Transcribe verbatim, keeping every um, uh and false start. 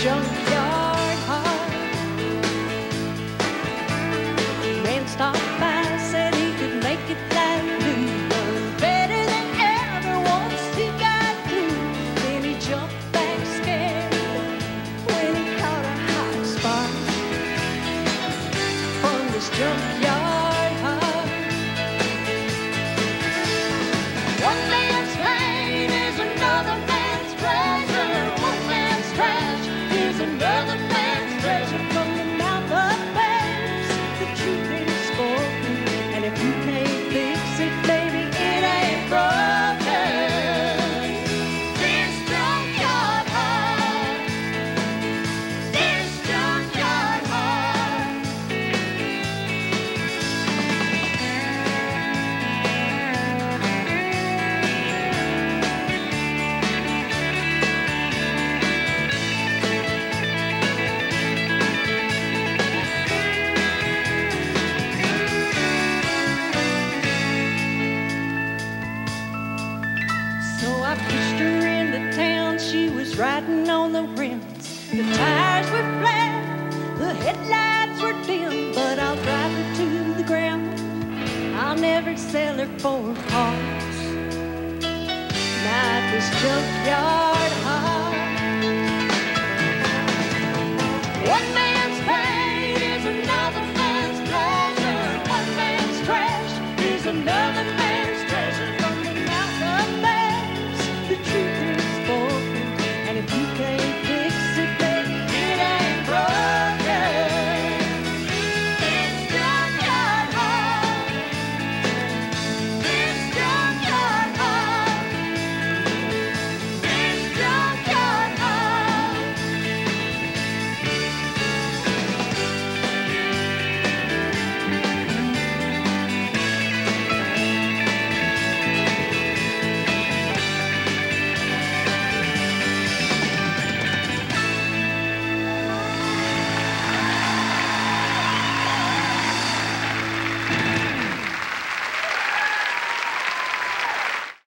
junkyard heart. Man stopped by, said he could make it that new, done better than ever once he got through. Then he jumped back scared when he caught a hot spark from this junkyard heart. One man's pain is another man's pleasure. One man's trash is another man's treasure. From the mouth of babes, the truth is spoken. And if you can't fix it, baby, it ain't broken. This junkyard heart, this junkyard heart. So I pushed her into town, she was riding on the rims. The tires were flat, the headlights were dim, but I'll drive her to the ground. I'll never sell her for parts. Not this junkyard heart.